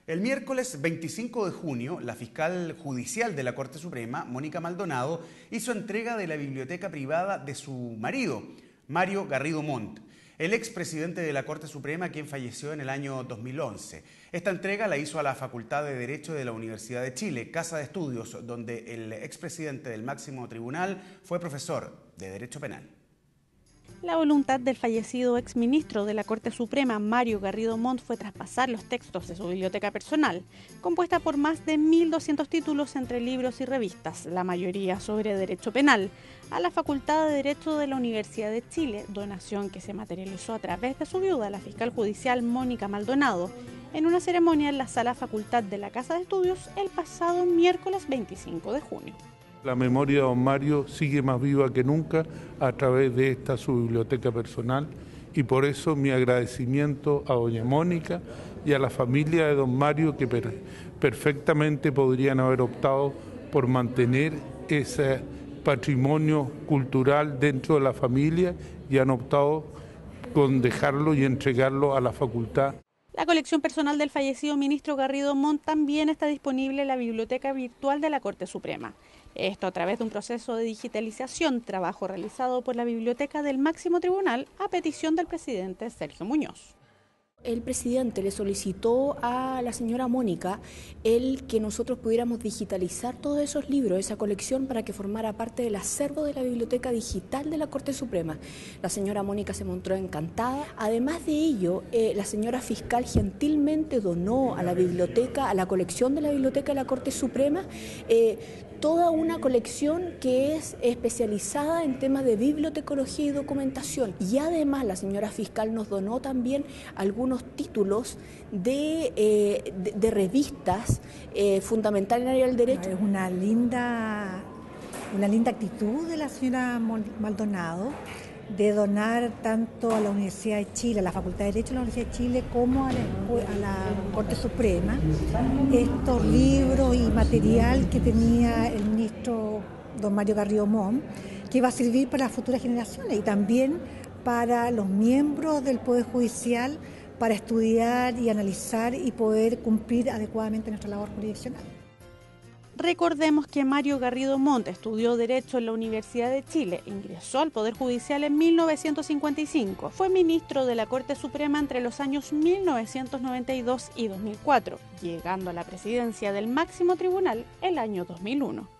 El miércoles 25 de junio, la fiscal judicial de la Corte Suprema, Mónica Maldonado, hizo entrega de la biblioteca privada de su marido, Mario Garrido Montt, el expresidente de la Corte Suprema, quien falleció en el año 2011. Esta entrega la hizo a la Facultad de Derecho de la Universidad de Chile, casa de estudios donde el expresidente del máximo tribunal fue profesor de Derecho Penal. La voluntad del fallecido exministro de la Corte Suprema, Mario Garrido Montt, fue traspasar los textos de su biblioteca personal, compuesta por más de 1.200 títulos entre libros y revistas, la mayoría sobre derecho penal, a la Facultad de Derecho de la Universidad de Chile, donación que se materializó a través de su viuda, la fiscal judicial Mónica Maldonado, en una ceremonia en la Sala Facultad de la Casa de Estudios el pasado miércoles 25 de junio. La memoria de don Mario sigue más viva que nunca a través de esta su biblioteca personal y por eso mi agradecimiento a doña Mónica y a la familia de don Mario que perfectamente podrían haber optado por mantener ese patrimonio cultural dentro de la familia y han optado con dejarlo y entregarlo a la facultad. La colección personal del fallecido ministro Garrido Montt también está disponible en la biblioteca virtual de la Corte Suprema. Esto a través de un proceso de digitalización, trabajo realizado por la Biblioteca del Máximo Tribunal a petición del presidente Sergio Muñoz. El presidente le solicitó a la señora Mónica el que nosotros pudiéramos digitalizar todos esos libros, esa colección, para que formara parte del acervo de la Biblioteca Digital de la Corte Suprema. La señora Mónica se mostró encantada. Además de ello, la señora fiscal gentilmente donó a la biblioteca, a la colección de la Biblioteca de la Corte Suprema, toda una colección que es especializada en temas de bibliotecología y documentación. Y además la señora fiscal nos donó también algunos títulos de revistas fundamentales en el área del derecho. Es una linda actitud de la señora Maldonado de donar tanto a la Universidad de Chile, a la Facultad de Derecho de la Universidad de Chile, como a la Corte Suprema, estos libros y material que tenía el ministro don Mario Garrido Montt, que va a servir para las futuras generaciones y también para los miembros del Poder Judicial para estudiar y analizar y poder cumplir adecuadamente nuestra labor jurisdiccional. Recordemos que Mario Garrido Montt estudió Derecho en la Universidad de Chile, ingresó al Poder Judicial en 1955, fue ministro de la Corte Suprema entre los años 1992 y 2004, llegando a la presidencia del máximo tribunal el año 2001.